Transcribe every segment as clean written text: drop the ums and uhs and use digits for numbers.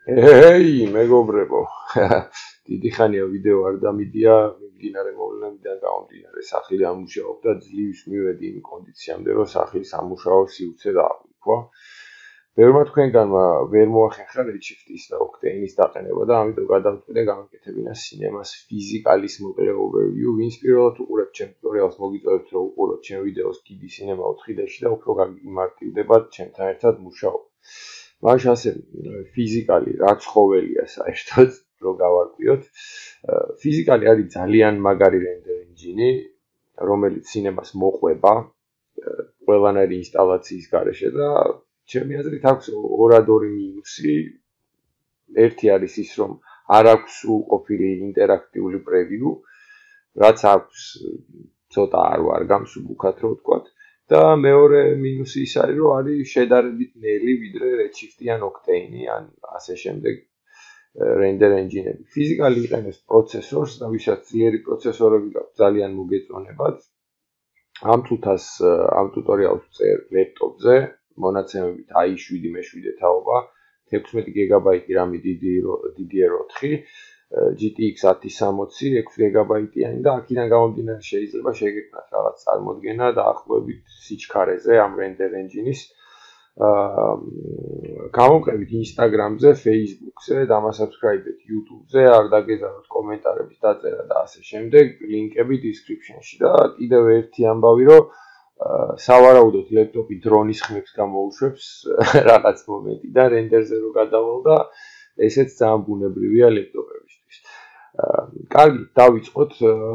Hey, მეგობრებო. დიდი ხანია ვიდეო არ დამიდია, მიმდინარე მოვლენებიდან გამომდინარე სახლი ამუშავებ და ძლივს მივედი იმ კონდიციამდე, რომ სახლის ამუშავო სიუცე დააღვიქვა. ბევრმა თქვენგანმა ვერ მოახერხა Redshiftis და Octane-ის დაყენება და ამიტომ გადავწყვიტე გამეკეთებინა Cinemas Physicals მოკლე overview. ვინც პირველად უყურებთ ჩემ ტუტორიალს, მოგიწევთ რომ უყუროთ ჩემ ვიდეოს დიდი Cinema 4D-ში და უფრო გაგიმარტივდებათ ჩემთან ერთად მუშაობა. მაშინ ასე ფიზიკალი რაც ხოველია საერთოდ რო გავარკვიოთ. ფიზიკალი არის ძალიან მაგარი რენდერ ენჯინი, რომელიც Cinemas მოყვება ყველანაირი ინსტალაციის გარეშე და ჩემი აზრით აქვს ორადორი მინუსი. ერთი არის ის, რომ არ აქვს უყოფილი ინტერაქტიული პრევიუ, რაც აქვს ცოტა არ ვარ გამსუბუქად რო ვთქვათ. და მეორე მინუსი ის არის, რომ არის შედარებით ნელი ვიდრე Redshift ან Octane ან ასე შემდეგ render engine-ები. ფიზიკალი იყენებს პროცესორს და ვისაც ძლიერი პროცესორები გაქვს, ძალიან მოგეწონებათ. ამ თუთას ამ ტუტორიალს ვწერ ლეპტოპზე, მონაცემებით i7 მე7 თაობა, 16 გიგაბაიტი RAM-ი DDR4, GTX 1060, 6 გიგაბაიტიანი და აქედან გამომდინარე შეიძლება შეგექმნათ რაღაც წარმოდგენა დაახლოებით სიჩქარეზე ამ render engine-ის. გამოვყევით Instagram-ზე, Facebook-ზე, დამასაბსკრაიბეთ YouTube-ზე, არ დაგეზაროთ კომენტარების დაწერა და ასე შემდეგ, ლინკები description-ში და კიდევ ერთი ამბავი, რომ სავარაუდოდ ლეპტოპი დრონის ხმებს გამოუშვებს რაღაც მომენტიდან რენდერზე რო გადავალ და ესეც ძალიან ბუნებრივია ლეპტოპებისთვის. კარგი, დავიწყოთ.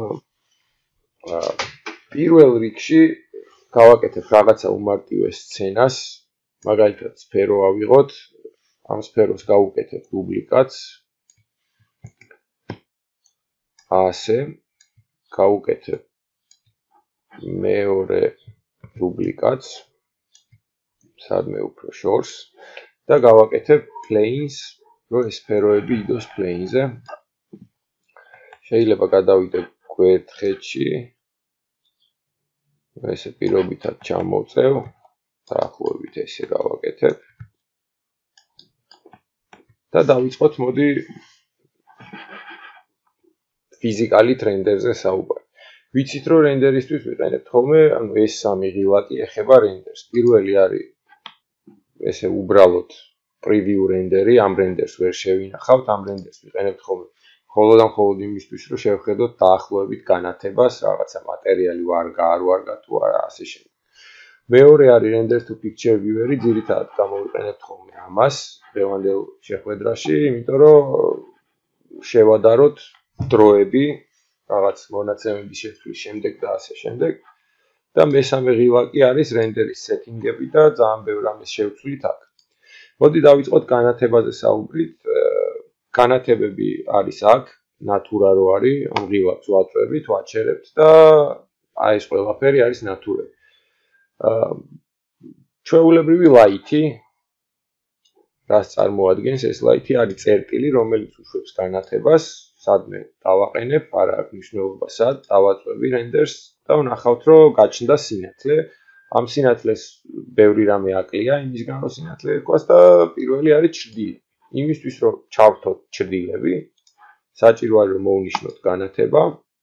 პირველ რიგში გავაკეთებ რაღაცა უმარტივე სცენას, მაგალითად სფერო ავიღოთ, ამ სფეროს გავუკეთებ დუბლიკატს. ასე გავუკეთებ მეორე დუბლიკატს, სადმე უფრო შორს და გავაკეთებ planes, რომ ეს სფეროები იდოს plane-ზე. შეიძლება გადავიდე გვერდხეთში. ესე პირობითად ჩამოვწევ, დაახლოებით ესე გავაკეთებ. და დავიწყოთ, მოდი ფიზიკალით რენდერზე საუბარი. ვიცით რომ რენდერისთვის ვიყენებთ ხოლმე, ანუ ეს სამი ღილაკი ეხება რენდერს. პირველი არის ესე უბრალოდ preview რენდერი, ამ რენდერს ვერ შევინახავთ, ამ რენდერს ვიყენებთ ხოლმე მხოლოდ იმისთვის, რომ შევხედოთ დაახლოებით განათებას, რაღაცა მატერიალი ვარგა, არ ვარგა თუ არა, ასე შემდეგ. მეორე არის render to picture viewer-ი, ძირითადად გამოვიყენებთ ხოლმე ამას დღევანდელ შეხვედრაში, იმიტომ რომ შევადაროთ დროები, რაღაც მონაცემების შეცვლის შემდეგ და ასე შემდეგ. და მესამე ღილაკი არის რენდერის სეტინგები და ძალიან ბევრ რამეს შევცვლით აქ. მოდი დავიწყოთ განათებაზე საუბრით. განათებები არის აქ, ნატურა რო არის, ამ ღილაკს ვაწვევით, ვაჩერებთ და აი ეს ყველაფერი არის ნატურები. ჩვეულებრივი ლაითი, რაც წარმოადგენს ეს ლაითი არის წერტილი, რომელიც უშვებს განათებას, სადმე დავაყენებ, არა აქვს მნიშვნელობა სად, დავაწვევი რენდერს და ვნახავთ, რომ გაჩნდა სინათლე. ამ სინათლეს ბევრი რამე აკლია, იმისგან რომ სინათლე ერქვას და პირველი არის ჩრდილი. იმისთვის რომ ჩავთოთ ჩრდილები, საჭირო არის რომ მოვნიშნოთ განათება,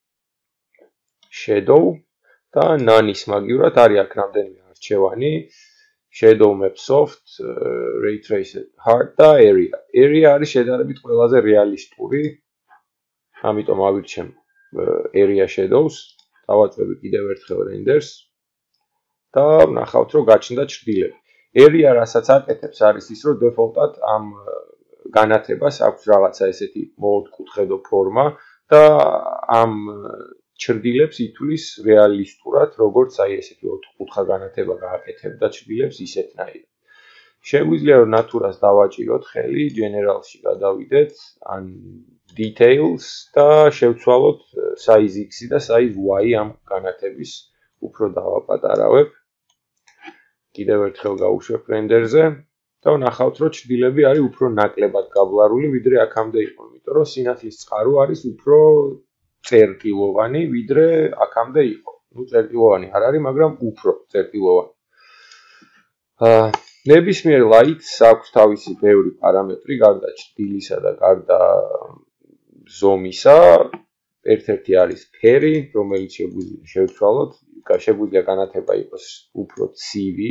shadow და none-ის მაგივრად არის აქ რამდენიმე არჩევანი, shadow map soft, ray trace hard და area. Area არის შედარებით ყველაზე რეალისტური, ამიტომ ავირჩევ area shadows, დავაწვევი კიდევ ერთხელ renders და ვნახავთ რომ გაჩნდა ჩრდილები. area რასაც აკეთებს არის ის რომ default-ად ამ განათებას აქვს რაღაცა ესეთი მოოთხკუთხედო ფორმა და ამ ჩრდილებს ითვლის რეალისტურად, როგორც აი ესეთი ოთხკუთხა განათება გააკეთებ და ჩრდილებს ისეთნაირად. შეგვიძლია რომ ნატურას დავაჭიროთ ხელი, general-ში გადავიდეთ, ან details და შევცვალოთ size x და size y ამ განათების უფრო დავაპატარავებ. კიდევ ერთხელ გავუშვებ render-ზე და ვნახავთ რომ ჩრდილები არის უფრო ნაკლებად გაბლარული, ვიდრე აქამდე იყო, იმიტომ რომ სინათლის წყარო არის უფრო წერტილოვანი, ვიდრე აქამდე იყო. ნუ წერტილოვანი არ არის, მაგრამ უფრო წერტილოვანი. ნებისმიერ ლაითს აქვს თავისი ბევრი პარამეტრი, გარდა ჭრილისა და გარდა ზომისა. ერთ-ერთი არის ფერი, რომელიც შეგვიძლია შევცვალოთ, შეგვიძლია განათება იყოს უფრო ცივი,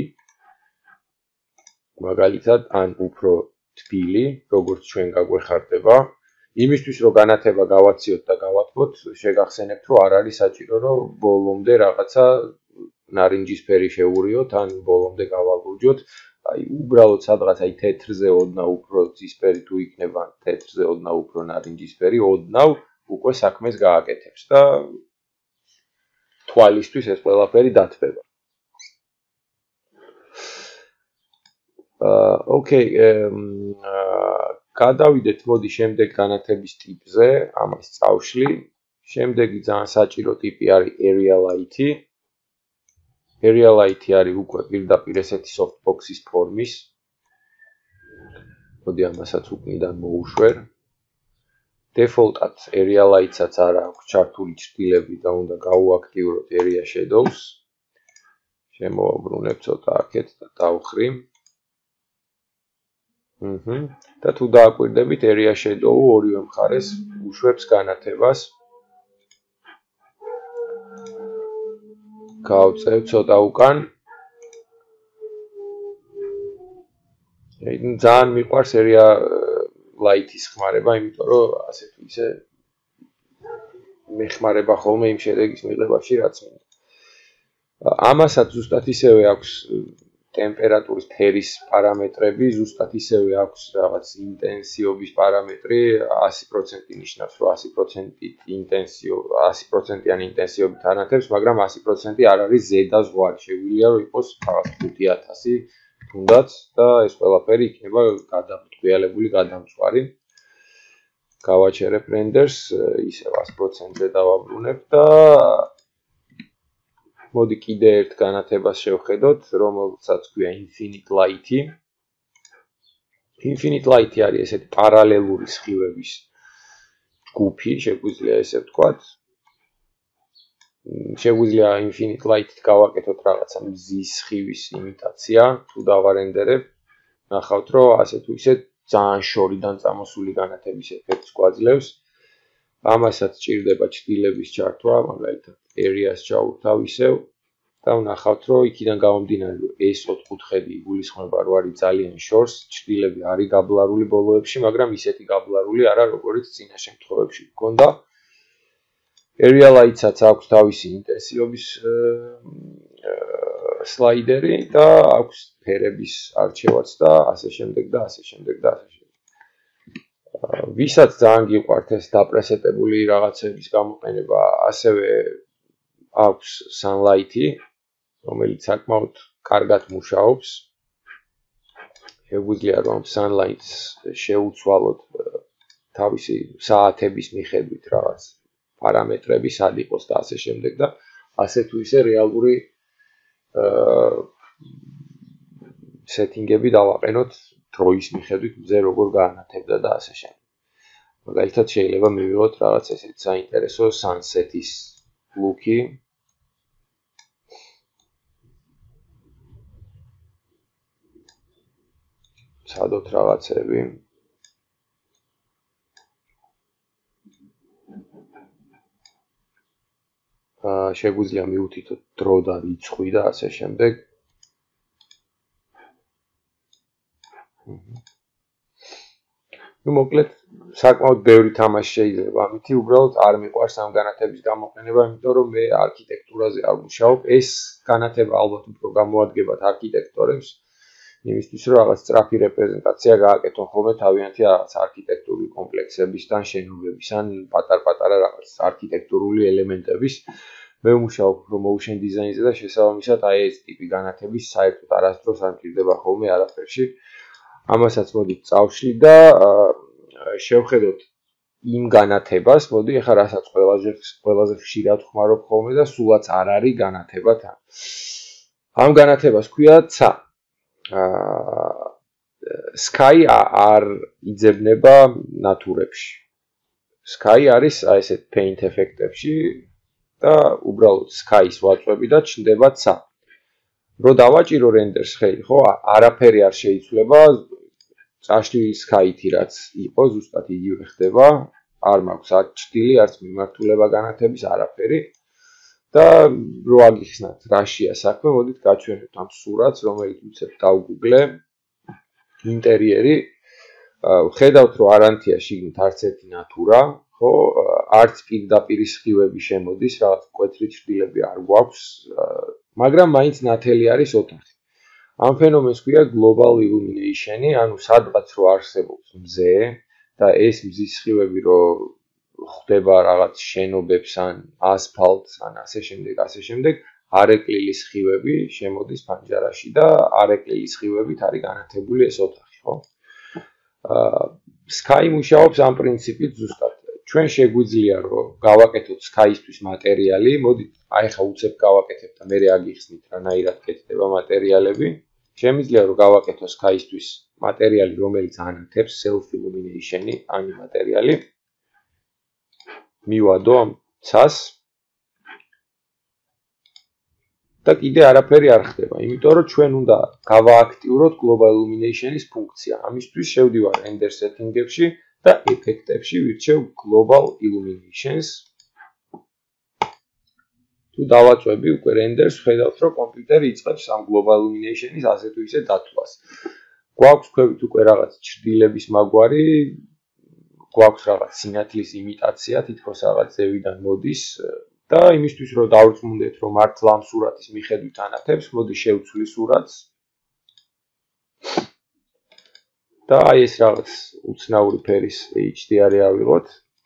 მაგალითად, ან უფრო თბილი, როგორც ჩვენ გაგვეხარდება. იმისთვის რომ განათება გავაციოთ და გავათბოთ, შეგახსენებთ, რომ არ არის საჭირო, რომ ბოლომდე რაღაცა ნარინჯისფერი შევურიოთ, ან ბოლომდე გავალურჯოთ. აი, უბრალოდ სადღაც აი თეთრზე ოდნავ უფრო ცისფერი თუ იქნება, თეთრზე ოდნავ უფრო ნარინჯისფერი, ოდნავ უკვე საქმეს გააკეთებს და თვალისთვის ეს ყველაფერი დათბება. ოკეი, გადავიდეთ მოდი შემდეგ განათების ტიპზე, ამას წავშლი. შემდეგი ძალიან საჭირო ტიპი არის area light. Area light არის უკვე პირდაპირ ესეთი softbox-ის ფორმის. მოდი ამასაც უკნიდან მოუშვერ. Default-ად area light-საც არ აქვს ჩართული ჭრილები და უნდა გავუაქტიუროთ area shadows. შემოვაბრუნებ ცოტა აქეთ და დავხრი. და თუ დააკვირდებით area shadow ორივე მხარეს უშვებს განათებას. გავწევ ცოტა უკან. ძალიან მიყვარს area light-ის ხმარება, იმიტომ რომ ასე თუ ისე მეხმარება ხოლმე იმ შედეგის მიღებაში, რაც მინდა. ამასაც ზუსტად ისევე აქვს ტემპერატურის ფერის პარამეტრები, ზუსტად ისევე აქვს რაღაც ინტენსივობის პარამეტრი, 100% ნიშნავს, რომ 100%-იანი ინტენსივობით ანათებს, მაგრამ 100% არ არის ზედა ზღვარი, შეგვიძლია რომ იყოს რაღაც 5000 თუნდაც და ეს ყველაფერი იქნება გადამტყუილებული, გადამწვარი. გავაჩერებ renders, ისევ 100%-ზე დავაბრუნებ და მოდი კიდე ერთ განათებას შევხედოთ, რომელსაც ქვია infinite light. Infinite light არის ესეთი პარალელური სხივების ჯგუფი, შეგვიძლია ესე ვთქვათ. შეგვიძლია infinite light-ით გავაკეთოთ რაღაცა მზის სხივის იმიტაცია, თუ დავარენდერებ, ნახავთ, რომ ასე თუ ისე ძალიან შორიდან წამოსული განათების ეფექტს გვაძლევს. ამასაც სჭირდება ჭრილების ჩართვა, მაგალითად area-ს ჩავუთავ ისევ და ვნახავთ, რომ იქიდან გამომდინარე, რომ ეს ოთხკუთხედი იგულისხმება, რომ არის ძალიან შორს, ჭრილები არის გაბლარული ბოლოებში, მაგრამ ისეთი გაბლარული არა, როგორც წინა შემთხვევებში გქონდა. Area light-საც აქვს თავისი ინტენსივობის სლაიდერი და აქვს ფერების არჩევაც და ასე შემდეგ და ასე შემდეგ და ასე შემდეგ. ვისაც ძალიან გიყვართ ეს დაპრესეტებული რაღაცების გამოყენება, ასევე აქვს sunlight-ი, რომელიც საკმაოდ კარგად მუშაობს. შეგვიძლია რომ sunlight-ს შევუცვალოთ თავისი საათების მიხედვით რაღაც პარამეტრები, სად იყოს და ასე შემდეგ და ასე თუ ისე რეალური სეტინგები დავაყენოთ დროის მიხედვით, მზე როგორ გაანათებდა და ასე შემდეგ. მაგალითად შეიძლება მივიღოთ რაღაც ესეთ საინტერესო sunset-ის look-ი. სადოთ რაღაცები. შეგვიძლია მივუთითოთ დრო და რიცხვი და ასე შემდეგ. მოკლედ საკმაოდ ბევრი თამაში შეიძლება ამითი, უბრალოდ არ მიყვარს ამ განათების გამოყენება, იმიტომ რომ მე არქიტექტურაზე არ ვმუშაობ. ეს განათება ალბათ უფრო გამოადგებათ არქიტექტორებს, იმისთვის რომ რაღაც სწრაფი რეპრეზენტაცია გააკეთონ ხოლმე თავიანთი რაღაც არქიტექტურული კომპლექსებისთან, შენობების ან პატარ-პატარა რაღაც არქიტექტურული ელემენტების. მე ვმუშაობ motion design-ზე და შესაბამისად აი ეს ტიპი განათების საერთოდ არასდროს არ მჭირდება ხოლმე არაფერში. ამასაც მოდით წავშლი და შევხედოთ იმ განათებას, მოდი ახლა რასაც ყველაზე ხშირად ვხმარობ ხოლმე და სულაც არ არის განათება თან. ამ განათებას ქვია ცა. Sky არ იძებნება ნატურებში. Sky არის აი ესეთ paint ეფექტებში და უბრალოდ Sky-ს ვაწვევი და ჩნდება ცა. რო დავაჭირო render-ს ხელი, ხო, არაფერი არ შეიცვლება, წაშლილი sky-ი რაც იყო, ზუსტად იგივე ხდება, არ მაქვს არც ჭრილი, არც მიმართულება განათების არაფერი. და რო აგიხსნათ რაშია საქმე, მოდით გაჩვენებთ ამ სურათს, რომელიც უცებ დავგუგლე. ინტერიერი. ხედავთ, რომ არანთია შიგნით არც ერთი ნატურა, ხო, არც პირდაპირ სხივები შემოდის, რაღაც მკვეთრი ჭრილები არ გვაქვს, მაგრამ მაინც ნათელი არის ოთახი. ამ ფენომენს ქვია global illumination-ი, ანუ სადღაც რო არსებობს მზე და ეს მზის სხივები რო ხდება რაღაც შენობებს ან ასფალტს ან ასე შემდეგ, არეკლილი სხივები შემოდის ფანჯარაში და არეკლილი სხივებით არის განათებული ეს ოთახი, ხო? Sky მუშაობს ამ პრინციპით ზუსტად. ჩვენ შეგვიძლია რომ გავაკეთოთ Sky-ისთვის მატერიალი, მოდით აი ხა უცებ გავაკეთებ და მე აგიხსნით რანაირად კეთდება მატერიალები. შემიძლია რომ გავაკეთო Sky-ისთვის მატერიალი, რომელიც ანათებს self illumination-ი, ანი მატერიალი. მივადო ამ ცას და კიდე არაფერი არ ხდება, იმიტომ რომ ჩვენ უნდა გავააქტიუროთ global illumination-ის ფუნქცია. ამისთვის შევდივარ render setting-ებში და effect-ებში ვირჩევ global illuminations. თუ დავაწვევი უკვე render-ს, ხედავთ რომ კომპიუტერი იწყებს ამ global illumination-ის ასე თუ ისე დათვლას. გვაქვს ქვევით უკვე რაღაც ჭრილების მაგვარი, გვაქვს რაღაც სინათლის იმიტაცია, თითქოს რაღაც ზევიდან მოდის და იმისთვის რომ დავრწმუნდეთ რომ მართლა ამ სურათის მიხედვით ანათებს, მოდი შევცვლი სურათს. და აი ეს რაღაც უცნაური ფერის HDR-ი ავიღოთ.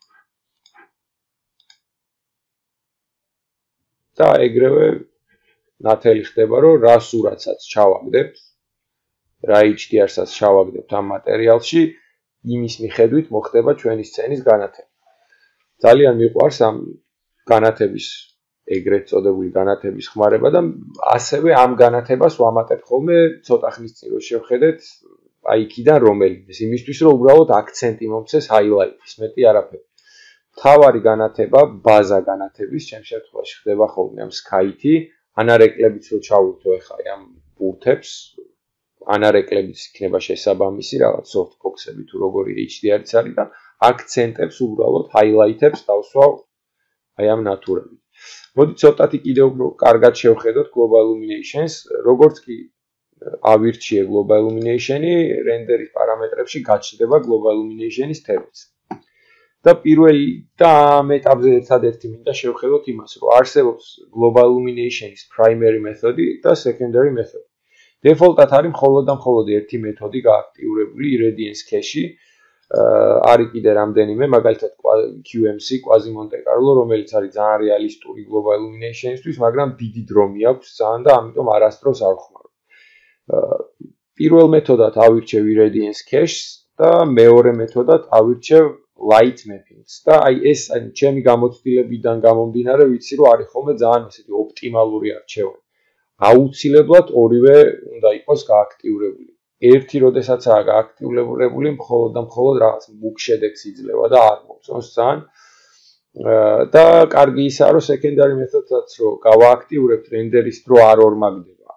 და ეგრევე ნათელი ხდება რომ რა სურათსაც ჩავაგდებთ, რა HDR-საც ჩავაგდებთ ამ მატერიალში, იმის მიხედვით მოხდება ჩვენი სცენის განათება. ძალიან მიყვარს ამ განათების ეგრეთ წოდებული განათების ხმარება და ასევე ამ განათებას ვამატებ ხოლმე ცოტა ხნის წინ რომ შევხედეთ აი იქიდან რომელიმეს, იმისთვის რომ უბრალოდ აქცენტი მომცეს ჰაილაიტის, მეტი არაფერი. მთავარი განათება, ბაზა განათების, ჩემ შემთხვევაში ხდება ხოლმე ამ Sky-ი, ანარეკლებით რო ჩავურთო ახლა ამ ბურთებს, ანარეკლებით იქნება შესაბამისი რაღაც softbox-ები თუ როგორი HDR-იც არის და აქცენტებს უბრალოდ ჰაილაიტებს დავსვავ აი ამ ნატურებით. მოდი ცოტათი კიდევ უფრო კარგად შევხედოთ global illuminations, როგორც კი ავირჩიე global illumination-ი, render-ის პარამეტრებში გაჩნდება global illumination-ის თემაც. და პირველი და ამ ეტაპზე ერთადერთი მინდა შევხედოთ იმას, რომ არსებობს global illumination-ის primary method-ი და secondary method-ი. Default-ად არის მხოლოდ ერთი მეთოდი გააქტიურებული irradiance cache-ი. არის კიდე რამდენიმე, მაგალითად QMC, Quasi Monte Carlo, რომელიც არის ძალიან რეალისტური global illumination-ისთვის, მაგრამ დიდი დრო მიაქვს ძალიან და ამიტომ არასდროს არ ვხმარობ. პირველ მეთოდად ავირჩევ irradiance cache-ს და მეორე მეთოდად ავირჩევ light mapping-ს და აი ეს ჩემი გამოცდილებიდან გამომდინარე ვიცი რომ არის ხოლმე ძალიან ესეთი ოპტიმალური არჩევანი. აუცილებლად ორივე უნდა იყოს გააქტიურებული. ერთი როდესაც გააქტიურებული მხოლოდ რაღაც მუქ შედეგს იძლევა და არ მომწონს ძალიან. და კარგი ისაა რომ secondary method-საც რო გავააქტიურებთ render-ის დრო არ ორმაგდება.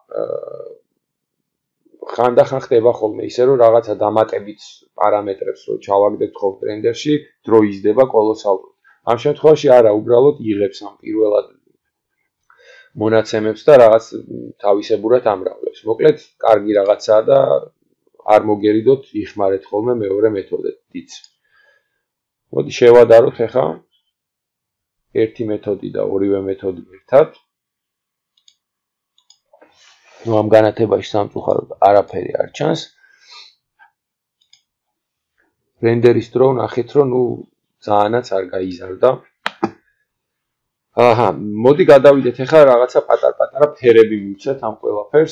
ხანდახან ხდება ხოლმე ისე რომ რაღაცა დამატებით პარამეტრებს რო ჩავაგდებთ ხოლმე render-ში, დრო იზრდება კოლოსალურად. ამ შემთხვევაში არა, უბრალოდ იღებს ამ პირველად მონაცემებს და რაღაც თავისებურად ამრავლებს. მოკლედ, კარგი რაღაცაა და არ მოგერიდოთ იხმარეთ ხოლმე მეორე მეთოდით. მოდი შევადაროთ ახლა ერთი მეთოდი და ორივე მეთოდი ერთად. ნუ ამ განათებაში სამწუხაროდ არაფერი არ ჩანს. render-ის დრო ნახეთ რომ ნუ ძალიანაც არ გაიზარდა. აჰა, მოდი გადავიდეთ ახლა რაღაცა პატარ-პატარა ფერები მივცეთ ამ ყველაფერს.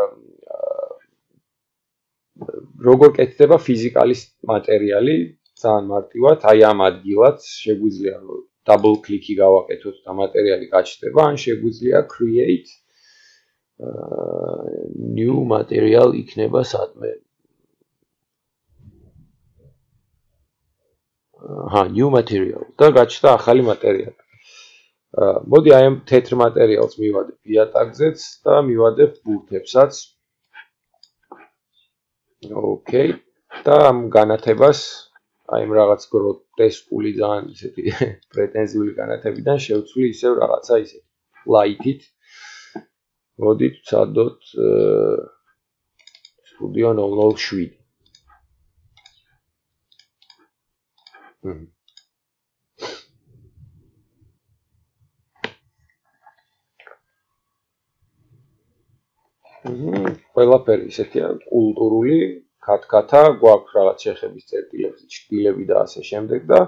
როგორ კეთდება ფიზიკალის მატერიალი, ძალიან მარტივად, აი ამ ადგილად შეგვიძლია რომ double click-ი გავაკეთოთ და მატერიალი გაჩნდება, ან შეგვიძლია create new material იქნება სადმე. new material და გაჩნდა ახალი მატერიალი. მოდი აი ამ თეთრ მატერიალს მივადებ იატაკზეც და მივადებ ბურთებსაც. ოკეი. და ამ განათებას აი ამ რაღაც გროტესკული ძალიან ისეთი პრეტენზიული განათებიდან შევცვლი ისევ რაღაცა ისეთი ლაითით. მოდით ვცადოთ Studio 007. ყველაფერი ისეთია კულტურული, ქათქათა, გვაქვს რაღაც შეხების წერტილები, ჭკილები და ასე შემდეგ და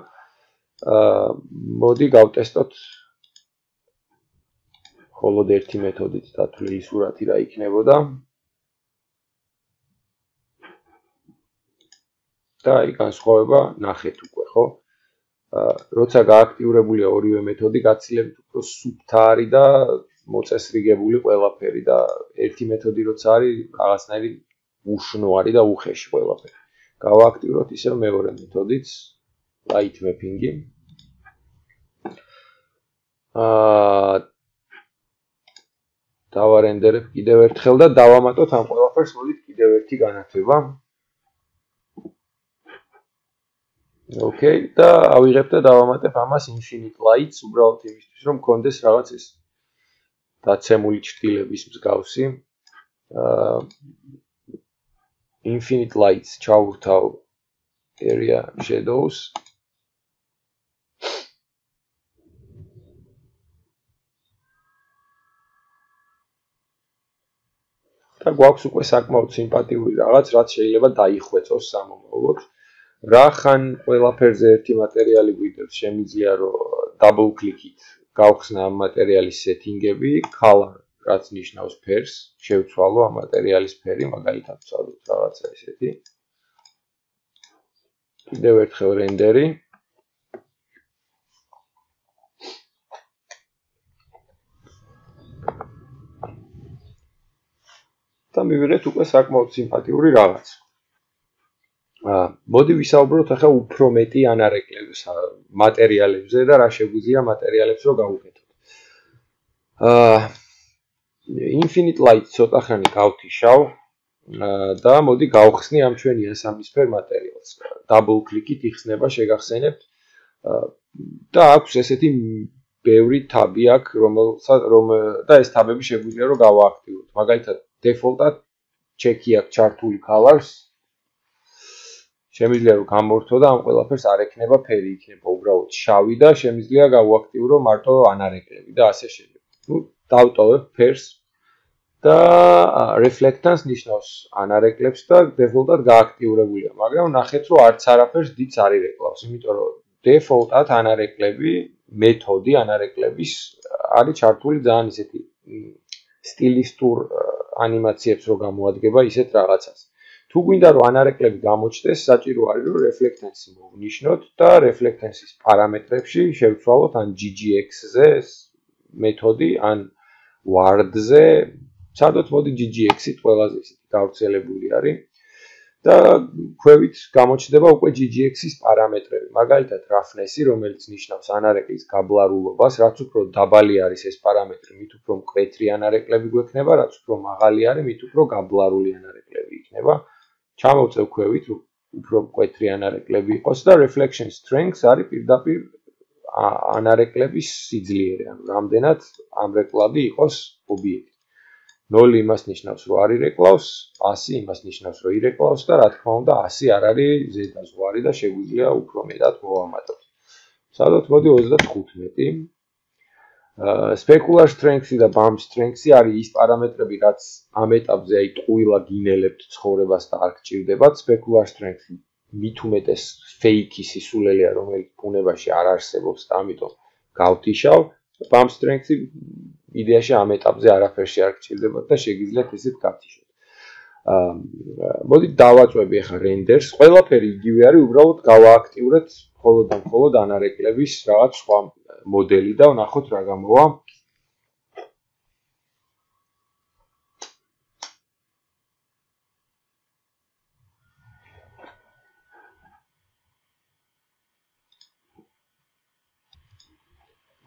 მოდი გავტესტოთ მხოლოდ ერთი მეთოდით დათვლილი სურათი რა იქნებოდა. და აი განსხვავება ნახეთ უკვე, ხო? როცა გააქტიურებულია ორივე მეთოდი, გაცილებით უფრო სუფთა არის და მოწესრიგებული ყველაფერი და ერთი მეთოდი როცა არის, რაღაცნაირი უშნო არის და უხეში ყველაფერი. გავააქტიუროთ ისევ მეორე მეთოდიც, light mapping-ი. დავარენდერებ კიდევ ერთხელ და დავამატოთ ამ ყველაფერს მოდით კიდევ ერთი განათება. ოკეი, და ავიღებ და დავამატებ ამას infinite lights, უბრალოდ იმისთვის, რომ მქონდეს რაღაც ეს დაცემული ჭრილების მსგავსი. Infinite lights ჩავურთავ area shadows. და გვაქვს უკვე საკმაოდ სიმპათიური რაღაც, რაც შეიძლება დაიხვეწოს სამომავლოდ. რახან ყველაფერზე ერთი მატერიალი გვიდევს, შემიძლია რომ double click-ით გავხსნა ამ მატერიალის setting-ები, color, რაც ნიშნავს ფერს, შევცვალო ამ მატერიალის ფერი, მაგალითად ვცადოთ რაღაცა ესეთი. კიდევ ერთხელ რენდერი. და მივიღეთ უკვე საკმაოდ სიმპათიური რაღაც. მოდი ვისაუბროთ ახლა უფრო მეტი ანარეკლების მატერიალებზე და რა შეგვიძლია მატერიალებს რო გავუკეთოთ. Infinite light ცოტა ხანი გავთიშავ და მოდი გავხსნი ამ ჩვენი ასამისფერ მატერიალს. Double click-ით იხსნება, შეგახსენებთ. და აქვს ესეთი ბევრი თაბი აქვს, და ეს თაბები შეგვიძლია რომ გავააქტიუროთ. მაგალითად, default-ად check-ი აქვს ჩართული colors. შემიძლია რომ გამორთო და ამ ყველაფერს არ ექნება ფერი, იქნება უბრალოდ შავი და შემიძლია გავააქტიურო მარტო ანარეკლები და ასე შემდეგ. ნუ დავტოვებ ფერს და reflectance ნიშნავს ანარეკლებს და default-ად გააქტიურებულია, მაგრამ ნახეთ რომ არც არაფერს დიდს არ ირეკლავს, იმიტომ რომ default-ად ანარეკლები, მეთოდი ანარეკლების არის ჩართული ძალიან ისეთი სტილისტურ ანიმაციებს რო გამოადგება ისეთ რაღაცას. თუ გვინდა რომ ანარეკლები გამოჩნდეს, საჭირო არის რომ reflectance-ი მოვნიშნოთ და reflectance-ის პარამეტრებში შევცვალოთ ან ggx-ზე ეს მეთოდი, ან word-ზე. ვცადოთ მოდი ggx-ით ყველაზე ისეთი გავრცელებული არის. და ქვევით გამოჩნდება უკვე ggx-ის პარამეტრები. მაგალითად, roughness-ი, რომელიც ნიშნავს ანარეკლის გაბლარულობას, რაც უფრო დაბალი არის ეს პარამეტრი, მით უფრო მკვეთრი ანარეკლები გვექნება, რაც უფრო მაღალი არის, მით უფრო გაბლარული ანარეკლები იქნება. ჩამოვწევ ქვევით, უფრო მკვეთრი ანარეკლები იყოს და reflection strength არის პირდაპირ ანარეკლების სიძლიერე, ანუ რამდენად ამრეკლადი იყოს ობიექტი. 0 იმას ნიშნავს, რომ არ ირეკლავს, 100 იმას ნიშნავს, რომ ირეკლავს და რა თქმა უნდა 100 არ არის ზედაზღვარი და შეგვიძლია უფრო მეტად მოვამატოთ. სადოთ მოდი 35. Specular strength-ი და bump strength-ი არის ის პარამეტრები, რაც ამ ეტაპზე აი ტყუილა გინელებთ ცხოვრებას და არ გჭირდებათ. Specular strength-ი მით უმეტეს fake-ი სისულელეა, რომელიც ბუნებაში არ არსებობს და ამიტომ გავთიშავ. Bump strength-ი იდეაში ამ ეტაპზე არაფერში არ გჭირდებათ და შეგიძლიათ ესეთ გავთიშოთ. მოდით დავაწვევი ახლა render-ს. ყველაფერი იგივე არის, უბრალოდ გავააქტიურეთ მხოლოდ ანარეკლების რაღაც სხვა მოდელი და ვნახოთ რა გამოვა.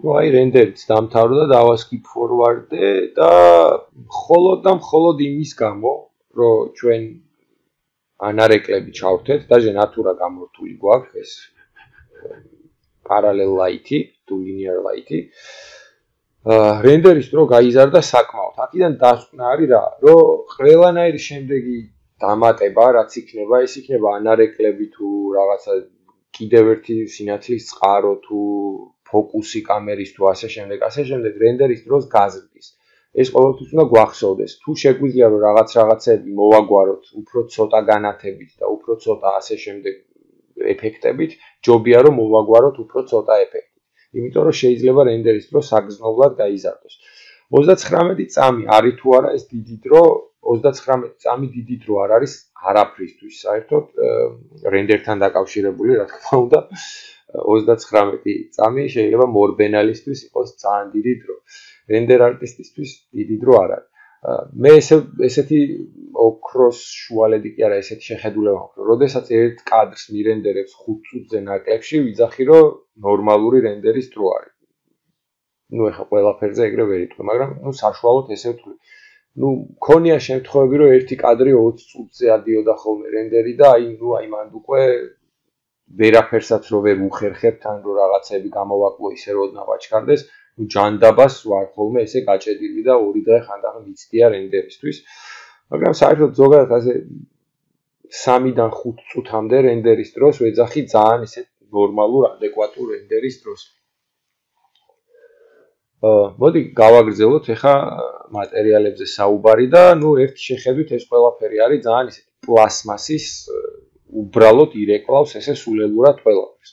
ну აი რენდერიც დამთავრდა და დავასკიპ ფორვარდე და მხოლოდ იმის გამო რომ ჩვენ ანარეკლები ჩავრთეთ და ჟენატურა გამორთული გვაქვს ეს parallel light-ი თუ linear light-ი რენდერის დრო გაიზარდა საკმაოდ. აქედან დასკვნა არის რა, რომ ყველანაირი შემდეგი დამატება, რაც იქნება, ეს იქნება ანარეკლები თუ რაღაცა კიდევ ერთი სინათლის წყარო თუ ფოკუსი კამერის თუ ასე შემდეგ რენდერის დროს გაზრდის. ეს ყოველთვის უნდა გვახსოვდეს. თუ შეგვიძლია რომ რაღაცები მოვაგვაროთ უფრო ცოტა განათებით და უფრო ცოტა ასე შემდეგ ეფექტებით, ჯობია რომ მოვაგვაროთ უფრო ცოტა ეფექტით. იმიტომ რომ შეიძლება რენდერის დრო საგრძნობლად გაიზარდოს. 39 წამი არის თუ არა ეს დიდი დრო, 39 წამი დიდი დრო არ არის არაფრისთვის, საერთოდ რენდერთან დაკავშირებული, რა თქმა უნდა, 39 წამი შეიძლება მორბენალისტვის იყოს ძალიან დიდი დრო. რენდერ არტისტისთვის დიდი დრო არ არის. მე ესეთი ოქროს შუალედი კი არა, ესეთი შეხედულება მაქვს, რომ როდესაც ერთ კადრს მირენდერებს 5 წუთზე ნაკლებში, ვიძახი რომ ნორმალური რენდერის დრო არის. ნუ ეხა ყველაფერზე ეგრე ვერ იტყვი, მაგრამ ნუ საშუალოდ ესე ვთვლი. ნუ მქონია შემთხვევები, რომ ერთი კადრი 20 წუთზე ადიოდა ხოლმე რენდერი და აი მანდ უკვე ვერაფერსაც რო ვერ უხერხებთ, ან რო რაღაცები გამოვაკლო ისე რომ ნავაჩქარდეს, ნუ ჯანდაბას ვარ ხოლმე ესე გაჭედილი და 2 დღე ხანდახან მიცდია რენდერისთვის. მაგრამ საერთოდ ზოგადად ასე 3-დან 5 წუთამდე რენდერის დროს ვეძახი ძალიან ისე ნორმალურ, ადეკვატურ რენდერის დროს. მოდი გავაგრძელოთ ეხა მატერიალებზე საუბარი და ნუ ერთი შეხედვით ეს ყველაფერი არის ძალიან ისეთი პლასმასის უბრალოდ ირეკლავს ესე სულელურად ყველაფერს.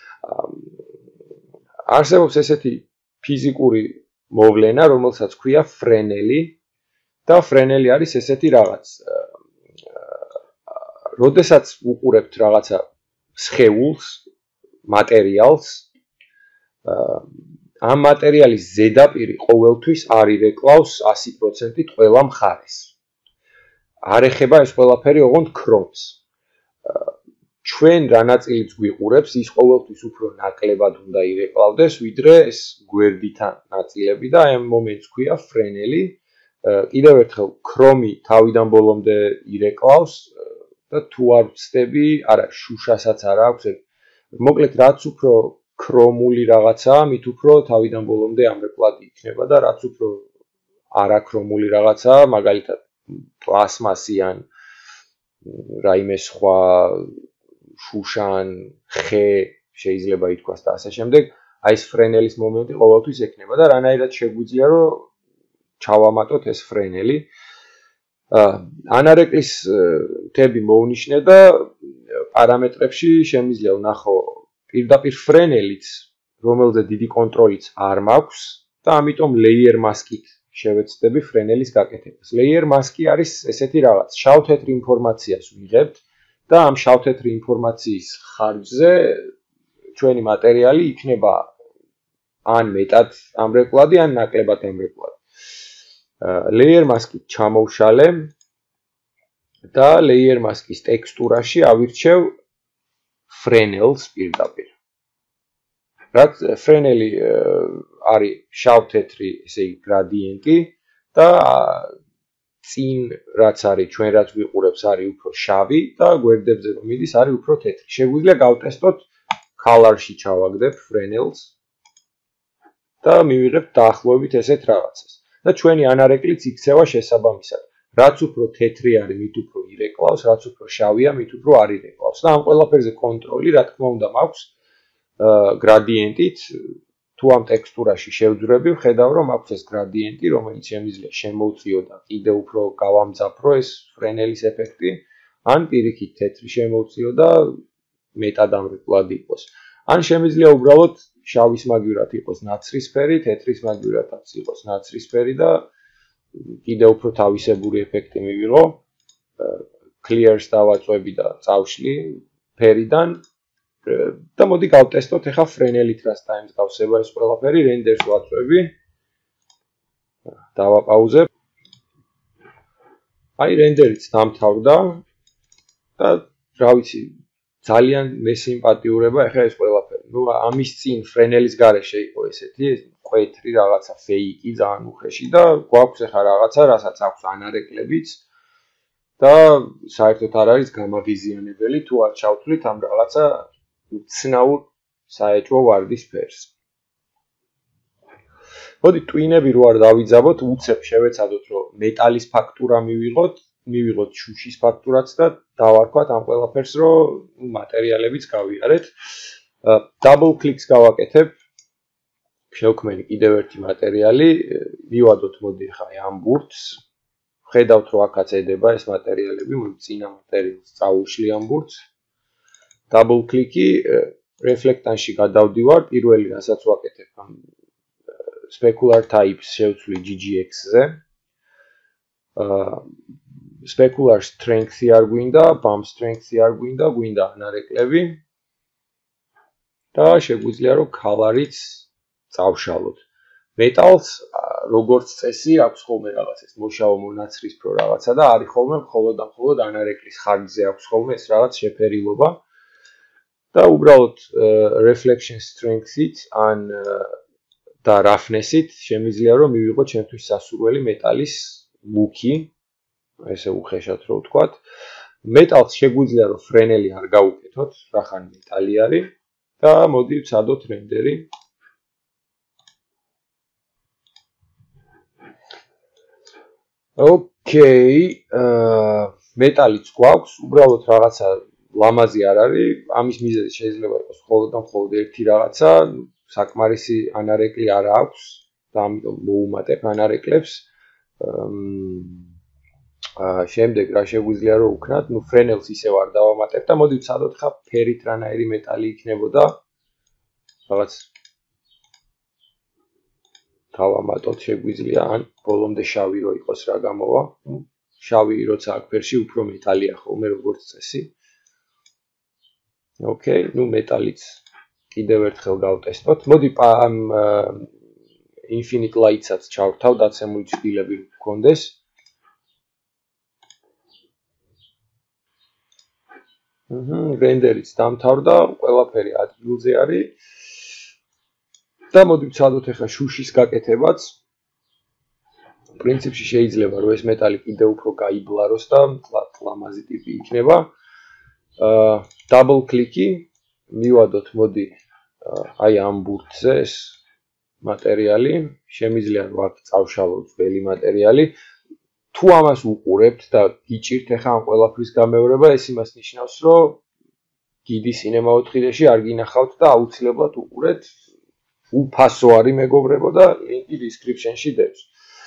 არსებობს ესეთი ფიზიკური მოვლენა, რომელსაც ქვია ფრენელი და ფრენელი არის ესეთი რაღაც. როდესაც უყურებთ რაღაცა სხეულს, მატერიალს, ამ მატერიალის ზედაპირი ყოველთვის არ ირეკლავს 100% ყველა მხარეს. არ ეხება ეს ყველაფერი ოღონდ ქრომს. ჩვენ რა ნაწილიც გვიყურებს, ის ყოველთვის უფრო ნაკლებად უნდა ირეკლავდეს, ვიდრე ეს გვერდითან ნაწილები და აი ამ მომენტს ქვია ფრენელი. კიდევ ერთხელ ქრომი თავიდან ბოლომდე ირეკლავს და თუ არ ვწდები, არა, შუშასაც არ აქვს. მოკლედ რაც უფრო ქრომული რაღაცაა, მით უფრო თავიდან ბოლომდე ამრეკლადი იქნება და რაც უფრო არაქრომული რაღაცაა, მაგალითად პლასმასი ან რაიმე სხვა შუშან, ხე შეიძლება ითქვას და ასე შემდეგ, აი ეს ფრენელის მომენტი ყოველთვის ექნება და რანაირად შეგვიძლია რომ ჩავამატოთ ეს ფრენელი. ანარეკლის თები მოვნიშნე და პარამეტრებში შემიძლია ვნახო პირდაპირ ფრენელიც, რომელზე დიდი კონტროლიც არ მაქვს და ამიტომ layer mask-ით შევეცდები ფრენელის გაკეთებას. layer mask-ი არის ესეთი რაღაც, შავ-თეთრ ინფორმაციას ვიღებთ და ამ შავ-თეთრი ინფორმაციის ხარჯზე ჩვენი მატერიალი იქნება ან მეტად ამრეკლადი, ან ნაკლებად ამრეკლადი. layer mask-ით ჩამოვშალე და layer mask-ის ტექსტურაში ავირჩევ ფრენელს პირდაპირ. რაც ფრენელი არის შავ-თეთრი, ესე იგი გრადიენტი და წინ რაც არის, ჩვენ რაც ვიყურებს არის უფრო შავი და გვერდებზე რომ მიდის არის უფრო თეთრი. შეგვიძლია გავტესტოთ color-ში ჩავაგდებ ფრენელს და მივიღებთ დაახლოებით ესეთ რაღაცას. და ჩვენი ანარეკლიც იქცევა შესაბამისად. რაც უფრო თეთრი არის, მით უფრო ირეკლავს, რაც უფრო შავია, მით უფრო არ ირეკლავს. და ამ ყველაფერზე კონტროლი, რა თქმა უნდა, მაქვს გრადიენტით. თუ ამ ტექსტურაში შევძვრები, ვხედავ, რომ აქვს ეს გრადიენტი, რომელიც შემიძლია შემოვწიო და კიდევ უფრო გავამძაფრო ეს ფრენელის ეფექტი, ან პირიქით თეთრი შემოვწიო და მეტად ამრეკლად იყოს. ან შემიძლია უბრალოდ შავის მაგივრად იყოს ნაცრისფერი, თეთრის მაგივრადაც იყოს ნაცრისფერი და კიდევ უფრო თავისებური ეფექტი მივიღო. clear-ს დავაწვევი და წავშლი ფერიდან და მოდი გავტესტოთ ახლა ფრენელით რას დაემსგავსება ეს ყველაფერი, რენდერს ვაწვევი. დავაპაუზებ. აი რენდერიც დამთავრდა და რა ვიცი, ძალიან მესიმპათიურება ახლა ეს ყველაფერი. ნუ ამის წინ ფრენელის გარეშე იყო ესეთი კვეთრი რაღაცა ფეიკი ძალიან უხეში და გვაქვს ახლა რაღაცა რასაც აქვს ანარეკლებით და საერთოდ არ არის გამაღიზიანებელი თუ არ ჩავთვლით ამ რაღაცა უცნაურ საეჭვო ვარდის ფერს. მოდი ტვინები რო არ დავიძაბოთ, უცებ შევეცადოთ რომ მეტალის ფაქტურა მივიღოთ შუშის ფაქტურაც და დავარქვათ ამ ყველაფერს რომ მატერიალებიც გავიარეთ. Double clicks გავაკეთებ. შევქმენი კიდევ ერთი მატერიალი, მივადოთ მოდი ხა ამ ბურთს. ხედავთ რომ აქაც ედება ეს მატერიალები, მოდი წინა მატერიალს წავუშლი ამ ბურთს. Double click-ი reflectance-ში გადავდივარ, პირველი რასაც ვაკეთებ ამ specular types შევცვლი GGX-ზე. Specular strength-ი არ გვინდა, bump strength-ი არ გვინდა, გვინდა ანარეკლები. და შეგვიძლია რომ color-იც წავშალოთ. მეტალს როგორც წესი აქვს ხოლმე რაღაც ეს მოშავო მონაცრისფრო რაღაცა და არის ხოლმე მხოლოდ და მხოლოდ ანარეკლის ხარჯზე აქვს ხოლმე ეს რაღაც შეფერილობა. და უბრალოდ reflection strength-ით ან და roughness-ით შემიძლია რომ მივიღოთ ჩემთვის სასურველი მეტალის ლუკი, ესე უხეშად რო ვთქვათ. მეტალს შეგვიძლია რომ ფრენელი არ გავუკეთოთ, რახან მეტალი არის და მოდი ვცადოთ რენდერი. ოკეი, მეტალიც გვაქვს, უბრალოდ რაღაცა ლამაზი არ არის, ამის მიზეზი შეიძლება იყოს მხოლოდ და მხოლოდ ერთი რაღაცა, საკმარისი ანარეკლი არ აქვს და ამიტომ მოუმატებ ანარეკლებს. შემდეგ რა შეგვიძლია რომ ვქნათ, ნუ ფრენელს ისევ არ დავამატებ და მოდი ვცადოთ ხა ფერით რანაირი მეტალი იქნებოდა. რაღაც დავამატოთ შეგვიძლია, ან ბოლომდე შავი რო იყოს რა გამოვა. შავი როცა აქ ფერში უფრო მეტალია ხოლმე როგორც წესი. ოკეი, ნუ მეტალიც კიდევ ერთხელ გავტესტოთ. მოდი ამ infinite light-საც ჩავრთავ, დაცემული ცვლილები გქონდეს. რენდერიც დამთავრდა, ყველაფერი ადგილზე არის. და მოდი ვცადოთ ახლა შუშის გაკეთებაც. პრინციპში შეიძლება რომ ეს მეტალი კიდევ უფრო გაიბლაროს და ლამაზი ტიპი იქნება. Double click-ი მივადოთ მოდი აი ამ ბურთზე ეს მატერიალი, შემიძლია რომ აქ წავშალოთ ძველი მატერიალი. თუ ამას უყურებთ და გიჭირთ ახლა ამ ყველაფრის გამეორება, ეს იმას ნიშნავს, რომ გიდი Cinema 4D-ში არ გინახავთ და აუცილებლად უყურეთ. უფასო არის მეგობრებო და ლინკი description-ში დევს.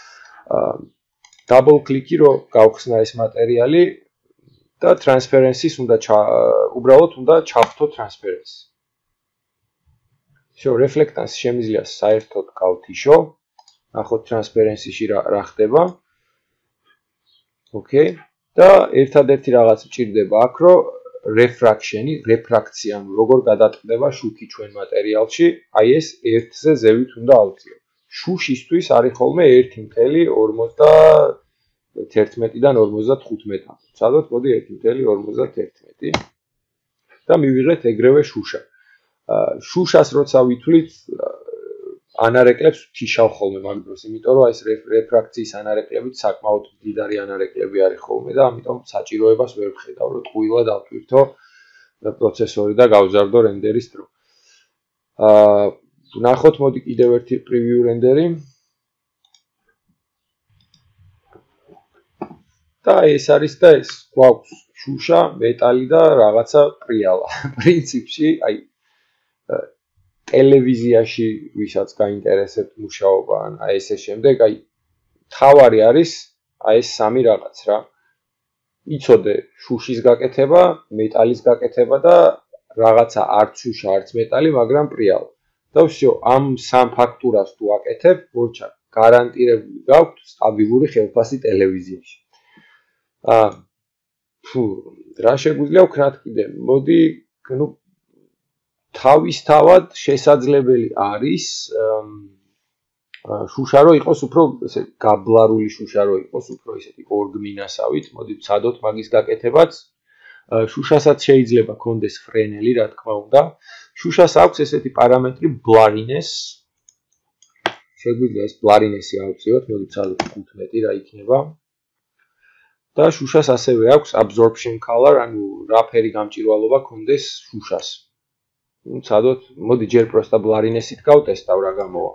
Double click-ი რო გავხსნა ეს მატერიალი და transparency-ს უბრალოდ უნდა ჩავხტო transparency. reflectance შემიძლია საერთოდ გავთიშო. ნახოთ transparency-ში რა ხდება. ოკეი. და ერთადერთი რაღაც მჭირდება აქ, რომ რეფრაქცია, როგორ გადატყდება შუქი ჩვენ მატერიალში, აი ეს 1-ზე ზევით უნდა ავწიო. შუშისთვის არის ხოლმე 1.51-დან 55. ცადოთ, მოდი 1.51 და მივიღეთ ეგრევე შუშა. შუშას როცა ვითვლით, ანარეკლებს ვთიშავ ხოლმე მაგ დროს, იმიტომ რომ ეს რეფრაქციის ანარეკლებით საკმაოდ მდიდარი ანარეკლები არის ხოლმე და ამიტომ საჭიროებას ვერ ვხედავ, რომ ტყუილად ავტვირთო პროცესორი და გავზარდო რენდერის დრო. ნახოთ მოდი კიდევ ერთი პრივიუ რენდერი. და ეს არის და ეს გვაქვს შუშა, მეტალი და რაღაცა პრიალა. პრინციპში, აი ტელევიზიაში ვისაც გაინტერესებთ მუშაობა, აი ესე შემდეგ, აი თავარი არის აი ეს სამი რაღაც რა. იცოდე შუშის გაკეთება, მეტალის გაკეთება და რაღაცა არც შუშა, არც მეტალი, მაგრამ პრიალა. და всё, ამ სამ ფაქტურას თუ აკეთებ, მორჩა, გარანტირებული გაქვთ სტაბილური ხელფასი ტელევიზიაში. რა შეგვიძლია ვქნათ კიდე? მოდი, ნუ თავისთავად შესაძლებელი არის შუშა რო იყოს უფრო ესე გაბლარული შუშა რო იყოს უფრო ესეთი ორგმინასავით, მოდი ვცადოთ მაგის გაკეთებაც. შუშასაც შეიძლება კონდეს ფრენელი, რა თქმა უნდა. შუშას აქვს ესეთი პარამეტრი blurriness. შეგვიძლია ეს blurriness-ი ავწიოთ, მოდით ცალკე 15 რა იქნება. და შუშას ასევე აქვს absorption color, ანუ რა ფერი გამჭვირვალობა კონდეს შუშას. ცადოთ, მოდი ჯერ პროსტა blurriness-ით გავტესტავ რა გამოვა.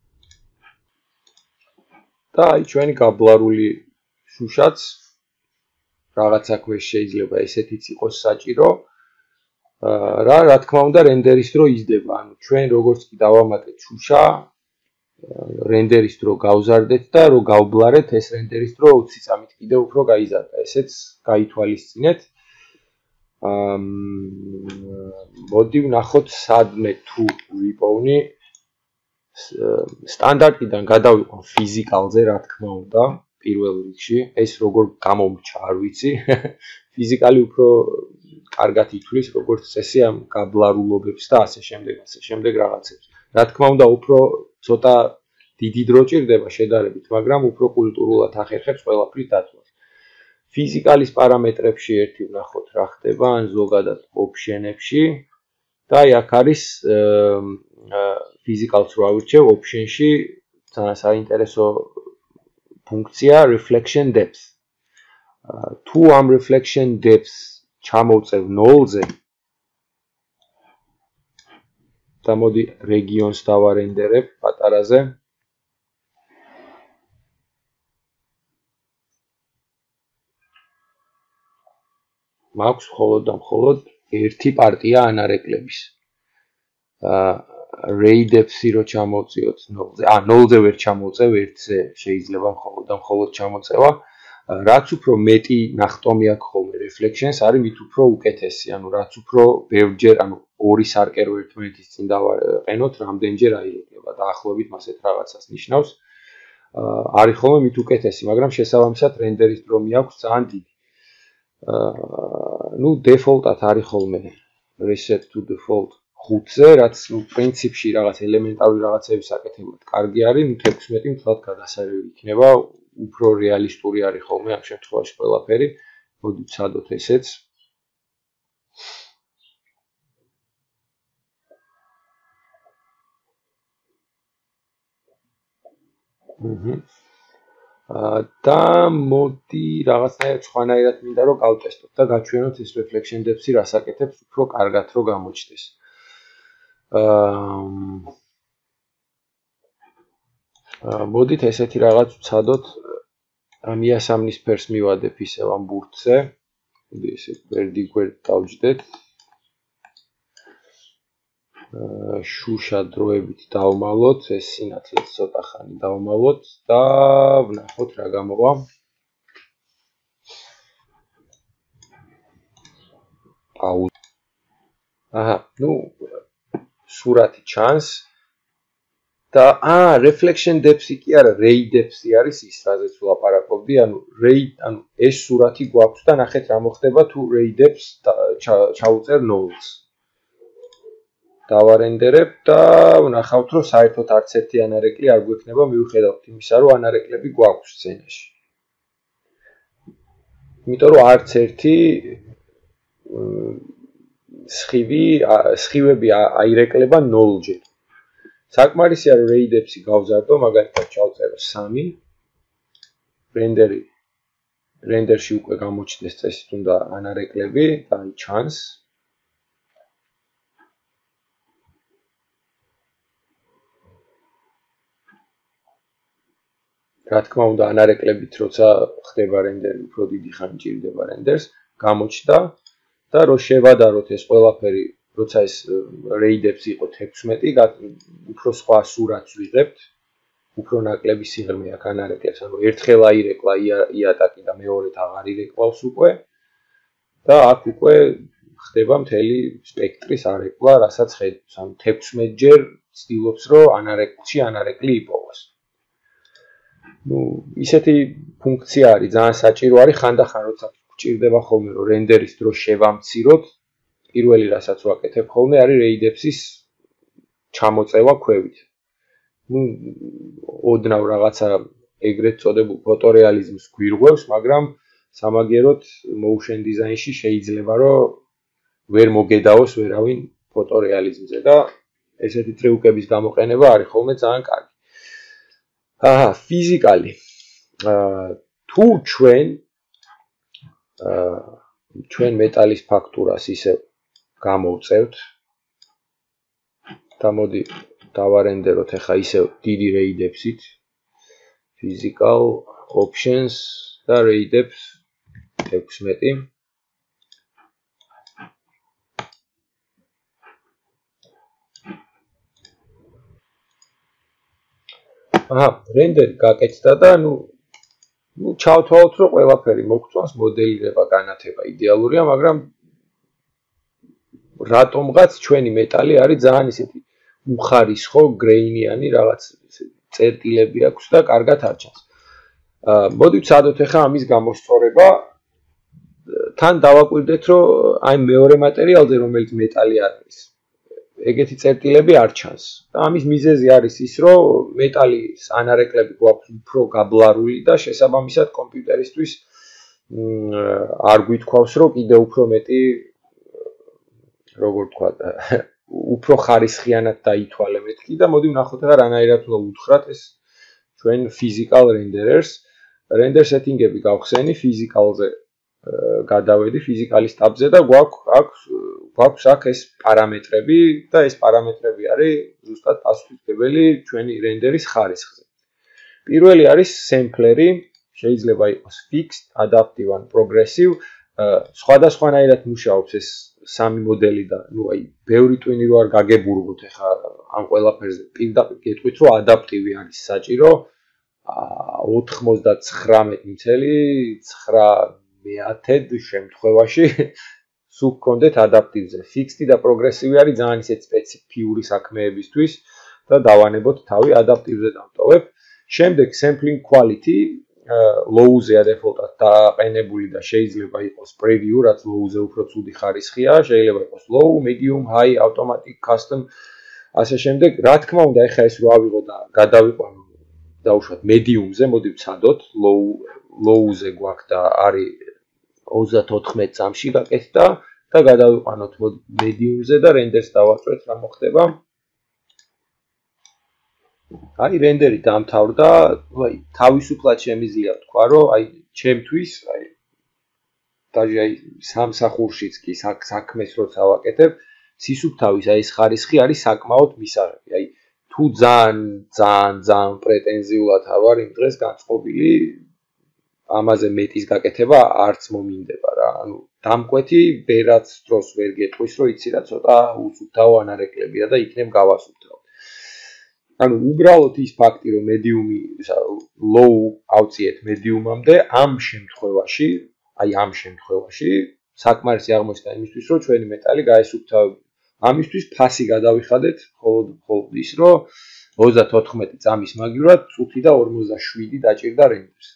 და აი ჩვენი გაბლარული შუშაც რაღაცა ქვეშ შეიძლება ესეთიც იყოს საჭირო. რა თქმა უნდა რენდერის დრო იზრდება, ანუ ჩვენ როგორც კი დავამატეთ შუშა, რენდერის დრო გავზარდეთ და რო გავბლარეთ, ეს რენდერის დრო 20 წამით კიდევ უფრო გაიზარდა. ესეც გაითვალისწინეთ. მოდი ვნახოთ სადმე თუ ვიპოვნი. სტანდარტიდან გადავიყვან ფიზიკალზე, რა თქმა უნდა, პირველ რიგში. ეს როგორ გამომრჩა, არ ვიცი. ფიზიკალი უფრო კარგად ითვლის როგორც წესი ამ გაბლარულობებს და ასე შემდეგ რაღაცებს. რა თქმა უნდა, უფრო ცოტა დიდი დრო ჭირდება შედარებით, მაგრამ უფრო კულტურულად ახერხებს ყველაფრის დათვლას. ფიზიკალის პარამეტრებში ერთი ვნახოთ რა ხდება, ან ზოგადად ოპშენებში და აი აქ არის ფიზიკალს რო ავირჩევ ოპშენში ძალიან საინტერესო ფუნქცია reflection depth. თუ ამ reflection depth ჩამოვწევ 0-ზე და მოდი რეგიონს დავარენდერებ პატარაზე. მაქვს მხოლოდ და მხოლოდ ერთი პარტია ანარეკლების. ray depth-ი რო ჩამოვწიოთ 0-ზე, 0-ზე ვერ ჩამოვწევ, 1-ზე შეიძლება მხოლოდ და მხოლოდ ჩამოწევა. რაც უფრო მეტი ნახტომი აქვს ხოლმე reflections, არის მით უფრო უკეთესი, ანუ რაც უფრო ბევრჯერ, ანუ ორი სარკერო ერთმანეთის წინ დავაყენოთ, რამდენჯერ აირეკლება და ახლობით მასეთ რაღაცას ნიშნავს. არის ხოლმე მით უკეთესი, მაგრამ შესაბამისად რენდერის დრო მიაქვს ძალიან დიდი. ну default-ად არის ხოლმე reset to default 5-ზე, რაც პრინციპში რაღაც ელემენტარული რაღაცების აკეთებლად კარგი არის, 16 მთლად გადასარევი იქნება, უფრო რეალისტური არის ხოლმე ამ შემთხვევაში ყველაფერი. მოდით ვცადოთ ესეც. და მოდი რაღაცნაირად სხვანაირად მინდა რომ გავტესტოთ და გაჩვენოთ ეს reflection depth-ი რას აკეთებს უფრო კარგად რომ გამოჩნდეს. მოდით ესეთი რაღაც ვცადოთ. მიასამნის ფერს მივადებ ისევ ამ ბურთზე. მოდი ესე ვერდიგვერდ დავჯდეთ. შუშა დროებით დავმალოთ, ეს სინათლეც ცოტა ხანი დავმალოთ და ვნახოთ რა გამოვა. ну სურათი ჩანს და reflection depth-ი კი არა, ray depth-ი არის ის, რაზეც ვლაპარაკობდი, ანუ ray, ანუ ეს სურათი გვაქვს და ნახეთ რა მოხდება თუ ray depth ჩაუწერ 0-ს. დავარენდერებ და ვნახავთ რომ საერთოდ არც ერთი ანარეკლი არ გვექნება მიუხედავად იმისა რომ ანარეკლები გვაქვს სცენაში. იმიტომ რომ არც ერთი სხივები აირეკლება 0-ჯერ. საკმარისია რომ ray depth-ი გავზარდო, მაგალითად ჩავწერო 3. რენდერში უკვე გამოჩნდეს წესით უნდა ანარეკლები და აი ჩანს. რა თქმა უნდა ანარეკლებით როცა ხდება რენდერი, უფრო დიდი ხანი ჭირდება რენდერს, გამოჩნდა და რო შევადაროთ ეს ყველაფერი, როცა ეს ray depth-ი იყო 16, უფრო სხვა სურათს ვიღებთ, უფრო ნაკლები სიღრმე აქვს ანარეკლებს, ანუ ერთხელ აირეკლა იატაკი და მეორედ აღარ ირეკლავს უკვე და აქ უკვე ხდება მთელი სპექტრის არეკლა, რასაც ხედავს, ანუ 16-ჯერ ცდილობს რომ ანარეკლში ანარეკლი იპოვოს. ну ისეთი ფუნქცია არის ძალიან საჭირო არის ხანდახან როცა გვჭირდება ხოლმე რომ რენდერის დრო შევამციროთ პირველი რასაც ვაკეთებ ხოლმე არის ray depth-ის ჩამოწევა ქვევით. ну ოდნავ რაღაცა ეგრეთ წოდებულ ფოტორეალიზმს გვირღვევს, მაგრამ სამაგეროდ motion design-ში შეიძლება რომ ვერ მოგედაოს ვერავინ ფოტორეალიზმზე და ესეთი ტრიუკების გამოყენება არის ხოლმე ძალიან კარგი. ფიზიკალი. თუ ჩვენ მეტალის ფაქტურას ისე გამოვწევთ და მოდი დავარენდეროთ ახლა ისე დიდი რეიდებსით physical options და reidebs 16 რენდერი გაკეთდა და ჩავთვალოთ რომ ყველაფერი მოგწონს მოდელირება განათება იდეალურია მაგრამ რატომღაც ჩვენი მეტალი არის ძალიან ისეთი უხარისხო გრეინიანი რაღაც წერტილები აქვს და კარგად არ ჩანს. მოდი ვცადოთ ახლა ამის გამოსწორება თან დავაკვირდეთ რომ აი მეორე მატერიალზე რომელიც მეტალი არის ეგეთი წერტილები არ ჩანს და ამის მიზეზი არის ის რომ მეტალის ანარეკლები გვაქვს უფრო გაბლარული და შესაბამისად კომპიუტერისთვის არ გვითქვავს რომ კიდე უფრო მეტი როგორ თქვა უფრო ხარისხიანად დაითვალე მეთქი და მოდი ვნახოთ რა რანაირად უნდა უთხრათ ეს ჩვენ physical renderers render setting-ები გავხსენი physical-ზე გადავედი physical-ის ტაბზე და გვაქვს აქ ეს პარამეტრები და ეს პარამეტრები არის ზუსტად პასუხისმგებელი ჩვენი რენდერის ხარისხზე. პირველი არის sampler-ი, შეიძლება იყოს fixed, adaptive ან progressive. სხვადასხვანაირად მუშაობს ეს სამი მოდელი და აი ბევრი ტვინი რო არ გაგებურღოთ ახლა ამ ყველაფერზე პირდაპირ გეტყვით რომ ადაპტივი არის საჭირო 99.9 შემთხვევაში სულ გქონდეთ ადაპტივზე fixed და progressive არის ძალიან ისეთ სპეციფიური საქმეებისთვის და დავანებოთ თავი ადაპტივზე დავტოვებ. შემდეგ sampling quality low-ზე default-ად დაყენებული და შეიძლება იყოს preview, რაც low-ზე უფრო ცუდი ხარისხია, შეიძლება იყოს low, medium, high, automatic, custom, ასე შემდეგ. რა თქმა უნდა, ეხლა ეს რო ავიღო და გადავიყვანო დაუშვათ medium-ზე, მოდი ვცადოთ, low-ზე გვაქვს და არის 34 წამში გაკეთდა და გადავიყვანოთ medium-ზე და render-ს დავაწვეთ, რა მოხდება? აი რენდერი დამთავრდა, აი თავისუფლად შემიძლია თქვა, რომ აი ჩემთვის, აი დაჟე აი სამსახურშიც კი საქმეს როცა ვაკეთებ, სისუფთავის აი ეს ხარისხი არის საკმაოდ მისაღები. აი თუ ძალიან პრეტენზიულად არ ვარ იმ დღეს განწყობილი, ამაზე მეტის გაკეთება არც მომინდება რა. ანუ დამკვეთი ვერაც დროს ვერ გეტყვის, რომ იცი რა ცოტა უსუფთავო ანარექლებია და იქნებ გავასუფთავ. ანუ უბრალოდ ის ფაქტი რომ medium-ი low ავწიეთ medium-ამდე ამ შემთხვევაში საკმარისი აღმოჩნდა იმისთვის რომ ჩვენი მეტალი გაესუფთავებინა. ამისთვის ფასი გადავიხადეთ მხოლოდ ის რომ 34 წამის მაგივრად წუთი და 47 დაჭირდა რენდერს.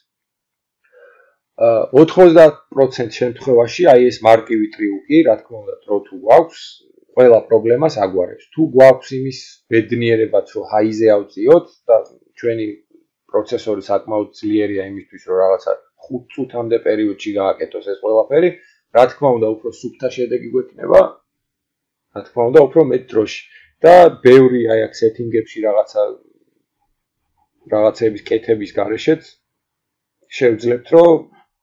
90% შემთხვევაში აი ეს მარტივი ტრიუკი, რა თქმა უნდა, დრო თუ გვაქვს ყველა პრობლემას აგვარებს. თუ გვაქვს იმის ბედნიერებაც, რომ high-ზე ავწიოთ და ჩვენი პროცესორი საკმაოდ ძლიერია იმისთვის, რომ რაღაცა 5 წუთამდე პერიოდში გააკეთოს ეს ყველაფერი, რა თქმა უნდა, უფრო სუფთა შედეგი გვექნება, რა თქმა უნდა, უფრო მეტ დროში. და ბევრი აი აქ setting-ებში რაღაცების კეთების გარეშეც შევძლებთ, რომ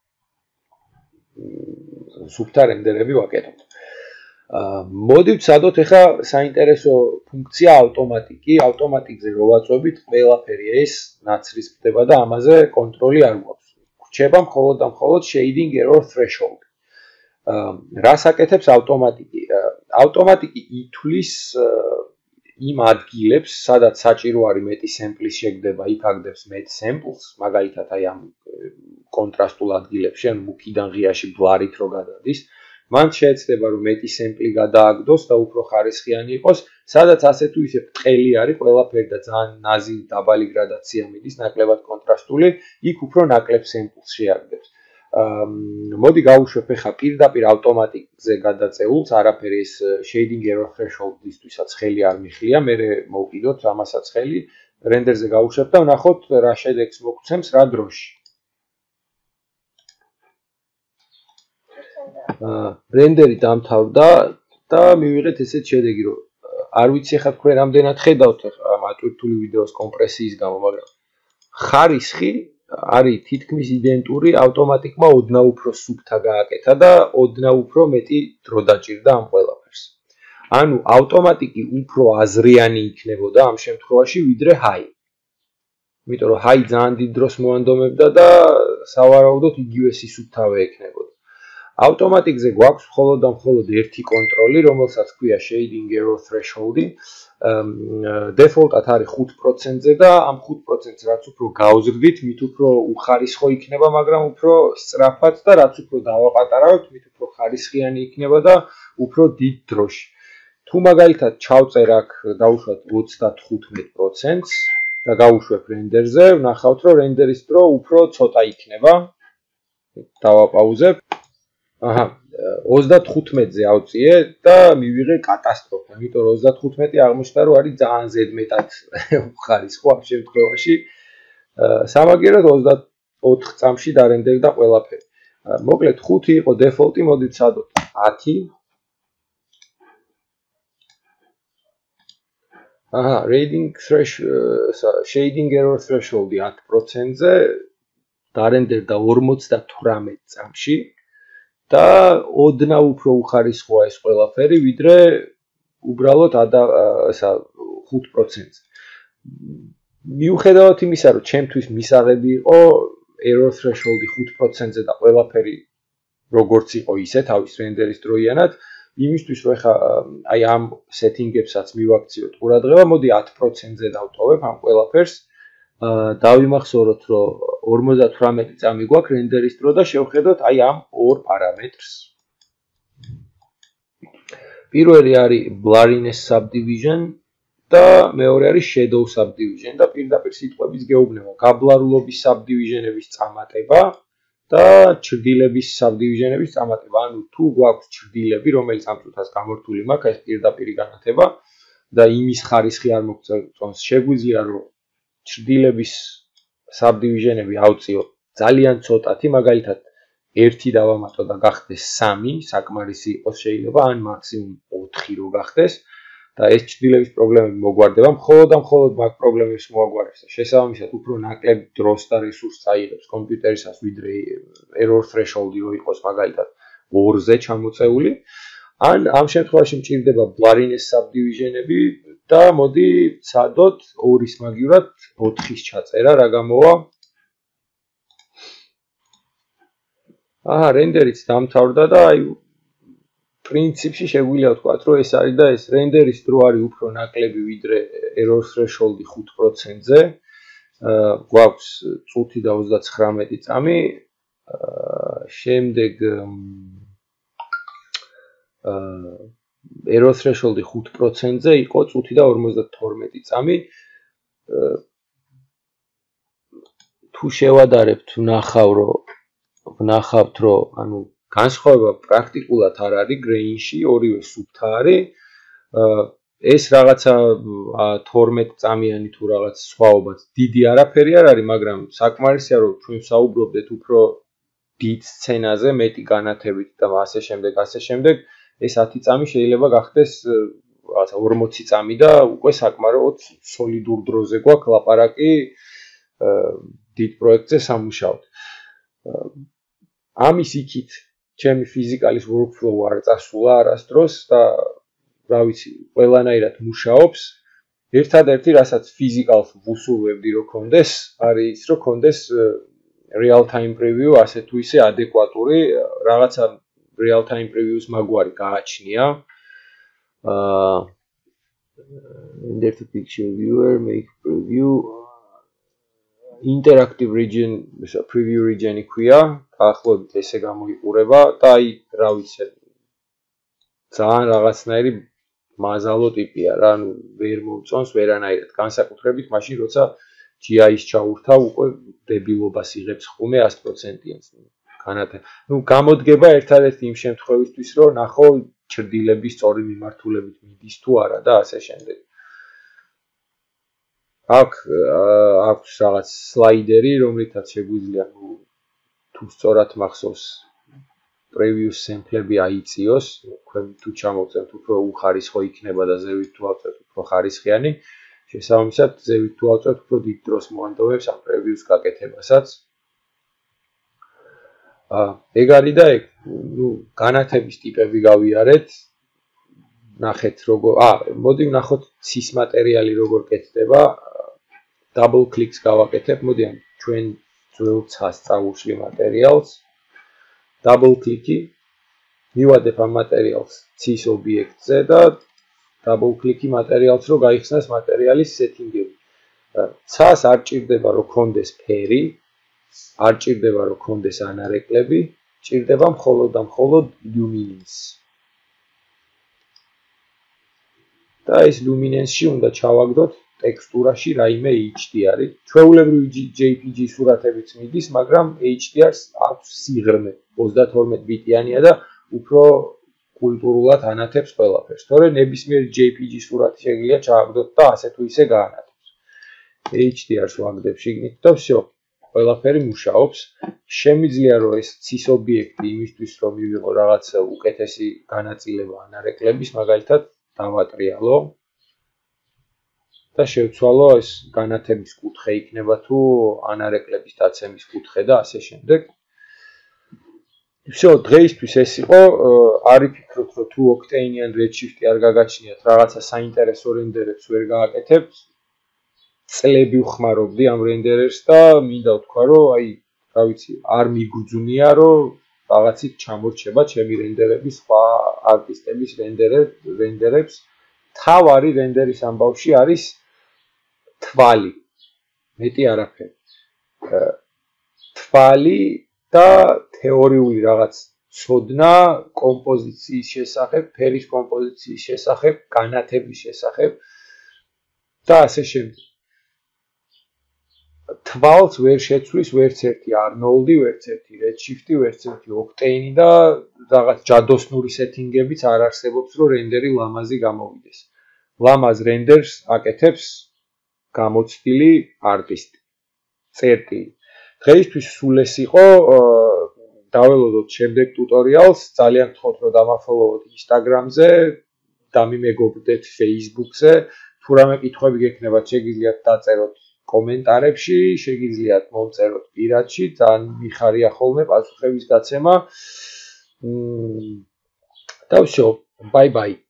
სუფთა რენდერები ვაკეთოთ. მოდი ვცადოთ ახლა საინტერესო ფუნქცია ავტომატიკი. ავტომატიკზე რო ვაწვევით, ყველაფერი ეს ნაცრისფრდება და ამაზე კონტროლი არ გვაქვს. გვრჩება მხოლოდ და მხოლოდ shading error threshold. რას აკეთებს ავტომატიკი? ავტომატიკი ითვლის იმ ადგილებს, სადაც საჭირო არის მეტი samples შეგდება, იქ აგდებს მეტ samples, მაგალითად აი ამ კონტრასტულ ადგილებში, ან მუქიდან ღიაში ბლარით რო გადადის. მან შეეცდება რომ მეტი sample გადააგდოს და უფრო ხარისხიანი იყოს, სადაც ასე თუ ისე ბრტყელი არის ყველაფერი და ძალიან ნაზი დაბალი გრადაცია მიდის, ნაკლებად კონტრასტული, იქ უფრო ნაკლებ samples შეაგდებს. მოდი გავუშვებ ახლა პირდაპირ ავტომატიკზე გადაწეულს, არაფერი ეს shading error threshold-ისთვისაც ხელი არ მიხლია, მე მოვყიდოთ ამასაც ხელი, რენდერზე გავუშვებ და ვნახოთ რა შედეგს მოგცემს რა დროში. რენდერი დამთავრდა და მივიღეთ ესეთ შედეგი, რომ არ ვიცი ხა თქვენ რამდენად ხედავთ ამ ატვირთული ვიდეოს კომპრესიის გამო, მაგრამ ხარისხი არის თითქმის იდენტური ავტომატიკმა ოდნავ უფრო სუფთა გააკეთა და ოდნავ უფრო მეტი დრო დაჭირდა ამ ყველაფერს. ანუ ავტომატიკი უფრო აზრიანი იქნებოდა ამ შემთხვევაში ვიდრე ჰაი. იმიტომ რომ ჰაი ძალიან დიდ დროს მოანდომებდა და სავარაუდოდ იგივე სისუფთავე ექნებოდა. ავტომატიკზე გვაქვს მხოლოდ და მხოლოდ ერთი კონტროლი, რომელსაც ქვია shading error threshold-ი. Default-ად არის 5%-ზე და ამ 5%-ს რაც უფრო გავზრდით, მით უფრო უხარისხო იქნება, მაგრამ უფრო სწრაფად და რაც უფრო დავაპატარავთ, მით უფრო ხარისხიანი იქნება და უფრო დიდ დროში. თუ მაგალითად ჩავწერ აქ დავუშვათ 35%-ს და გავუშვებ რენდერზე, ვნახავთ რომ რენდერის დრო უფრო ცოტა იქნება. დავაპაუზებ. 35-ზე ავწიე და მივიღე კატასტროფა, იმიტომ რომ 35 აღმოჩნდა რომ არის ძალიან ზედმეტად უხარისხო ამ შემთხვევაში. სამაგიეროდ 24 წამში დარენდერდა ყველაფერი. მოკლედ 5 იყო დეფოლტი, მოდით ვცადოთ 10. Shading error threshold-ი 10%-ზე დარენდერდა 58 წამში და ოდნავ უფრო უხარისხოა ეს ყველაფერი, ვიდრე უბრალოდ 5%-ზე. მიუხედავად იმისა, რომ ჩემთვის მისაღები იყო error threshold-ი 5%-ზე და ყველაფერი როგორც იყო ისე თავის რენდერის დროიანად, იმისთვის რომ ხა აი ამ setting-ებსაც მივაქციოთ ყურადღება, მოდი 10%-ზე დავტოვებ ამ ყველაფერს. დავიმახსოვროთ, რომ 58 წამი გვაქვს რენდერის დრო და შევხედოთ აი ამ ორ პარამეტრს. პირველი არის blurriness subdivision და მეორე არის shadow subdivision და პირდაპირ სიტყვების გეუბნება გაბლარულობის subdivision-ების წამატება და ჩრდილების subdivision-ების წამატება. ანუ თუ გვაქვს ჩრდილები, რომელიც ამ წუთას გამორთული მაქვს, ეს პირდაპირი განათება და იმის ხარისხი არ მოგწონს, შეგვიძლია რომ ჩრდილების subdivision-ები ავწიო ძალიან ცოტათი, მაგალითად 1 დავამატო და გახდეს 3, საკმარისი იყოს შეიძლება, ან მაქსიმუმ 4 რო გახდეს და ეს ჩრდილების პრობლემები მოგვარდება, მხოლოდ და მხოლოდ მაგ პრობლემებს მოაგვარებს და შესაბამისად უფრო ნაკლებ დროს და რესურსს აიღებს კომპიუტერისას, ვიდრე error threshold-ი რო იყოს მაგალითად 2-ზე ჩამოწეული. ან ამ შემთხვევაში მჭირდება blurriness subdivision-ები და მოდი ვცადოთ 2-ის მაგივრად 4-ის ჩაწერა, რა გამოვა? რენდერიც დამთავრდა და აი პრინციპში შეგვიძლია ვთქვათ, რომ ეს არის და ეს რენდერის დრო არის უფრო ნაკლები ვიდრე error threshold-ი 5%-ზე. გვაქვს წუთი და 39 წამი. შემდეგ error threshold-ი 5%-ზე იყო წუთი და 52 წამი. თუ შევადარებთ, ვნახავთ, რომ ანუ განსხვავება პრაქტიკულად არ არის grain-ში, ორივე სუფთა არის. ეს რაღაცა 12 წამიანი თუ რაღაც სხვაობაც დიდი არაფერი არ არის, მაგრამ საკმარისია რომ ჩვენ საუბრობდეთ უფრო დიდ სცენაზე, მეტი განათებით და ასე შემდეგ, ეს 10 წამი შეიძლება გახდეს რაღაცა 40 წამი და უკვე საკმაროდ სოლიდურ დროზე გვაქვს ლაპარაკი დიდ პროექტზე სამუშაოდ. ამის იქით ჩემი ფიზიკალის workflow არ წასულა არასდროს და რა ვიცი, ყველანაირად მუშაობს. ერთადერთი რასაც ფიზიკალს ვუსურვებდი რომ კონდეს, არის ის რომ კონდეს real time preview ასე თუ ისე ადეკვატური, რაღაცა real time previews მაგვარი გააჩნია. Render to picture viewer, make preview. Interactive region, preview region-ი ქვია, ახლობით ესე გამოიყურება და აი, რა ვიცი, ძალიან რაღაცნაირი მაზალო ტიპია რა, ანუ ვერ მომწონს ვერანაირად, განსაკუთრებით მაშინ, როცა GI-ს ჩაურთავ, უკვე დებილობას იღებს ხუმე 100%-იანს განათება. ნუ გამოდგება ერთადერთი იმ შემთხვევისთვის, რომ ნახო ჩრდილების სწორი მიმართულებით მიდის თუ არა და ასე შემდეგ. აქვს რაღაც სლაიდერი, რომლითაც შეგვიძლია თუ სწორად მახსოვს previous sample-ები აიწიოს, თქვენ თუ ჩამოვწერთ უფრო უხარისხო იქნება და ზევით თუ ავწერთ უფრო ხარისხიანი, შესაბამისად ზევით თუ ავწერთ უფრო დიდ დროს მოანდოვებს ამ previous გაკეთებასაც. ეგ არის და ეგ, განათების ტიპები გავიარეთ. ნახეთ როგორ, მოდი ვნახოთ ცის მატერიალი როგორ კეთდება. Double clicks გავაკეთებ, მოდი ამ ჩვენ ძველ ცას წავუშვი მატერიალს. Double click-ი მივადებ ამ მატერიალს ცის ობიექტზე და double click-ი მატერიალს რო გაიხსნას მატერიალის setting-ები. ცას არ ჭირდება რომ ქონდეს ფერი, არ ჭირდება რომ ქონდეს ანარეკლები, ჭირდება მხოლოდ და მხოლოდ luminance. და ეს luminance-ში უნდა ჩავაგდოთ ტექსტურაში რაიმე HDR-ი. ჩვეულებრივი JPG სურათებიც მიდის, მაგრამ HDR-ს აქვს სიღრმე 32 ბიტიანია და უფრო კულტურულად ანათებს ყველაფერს. თორე ნებისმიერ JPG სურათი შეგიძლია ჩააგდოთ და ასე თუ ისე გაანათებს. HDR-ს ვაგდებ შიგნით და всё. ყველაფერი მუშაობს. შემიძლია რომ ეს ცის ობიექტი იმისთვის რომ მივიღო რაღაცა უკეთესი განაწილება ანარეკლების, მაგალითად დავატრიალო და შევცვალო ეს განათების კუთხე იქნება თუ ანარეკლების დაცემის კუთხე და ასე შემდეგ. всё, დღეისთვის ეს იყო. არ იფიქროთ რომ თუ Octane-იან Redshift-ი არ გაგაჩნიათ, რაღაცა საინტერესო რენდერებს ვერ გააკეთებთ. წლები ვხმარობდი ამ რენდერერს და მინდა ვთქვა რომ რა ვიცი, არ მიგუძვნია რომ რაღაცით ჩამორჩება ჩემი რენდერების სხვა არტისტების რენდერებს. თავარი რენდერის ამბავში არის თვალი. მეტი არაფერი. თვალი და თეორიული რაღაც ცოდნა კომპოზიციის შესახებ, ფერის კომპოზიციის შესახებ, განათების შესახებ და ასე შემდეგ. თვალს ვერ შეცვლის ვერც ერთი Arnold-ი, ვერც ერთი Redshift-ი, ვერც ერთი Octane-ი და რაღაც ჯადოსნური setting-ებიც არ არსებობს, რომ რენდერი ლამაზი გამოვიდეს. ლამაზ რენდერს აკეთებს გამოცდილი არტისტი. წერტილი. დღეისთვის სულ ეს იყო. დაველოდოთ შემდეგ ტუტორიალს. ძალიან გთხოვთ რომ დამაფოლოვოთ Instagram-ზე, დამიმეგობრდეთ Facebook-ზე. თუ რამე კითხვები გექნებათ, შეგიძლიათ დაწეროთ კომენტარებში, შეგიძლიათ მომწეროთ პირადში, ძალიან მიხარია ხოლმე პასუხების გაცემა. და всё, bye bye.